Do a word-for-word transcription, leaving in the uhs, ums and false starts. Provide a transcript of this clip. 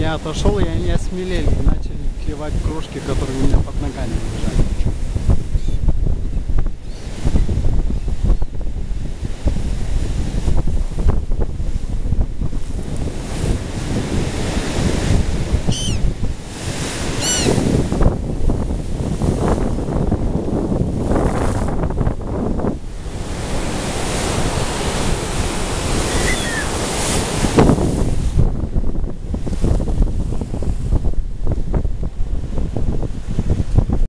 Я отошел, и они осмелели и начали клевать крошки, которые у меня под ногами лежали.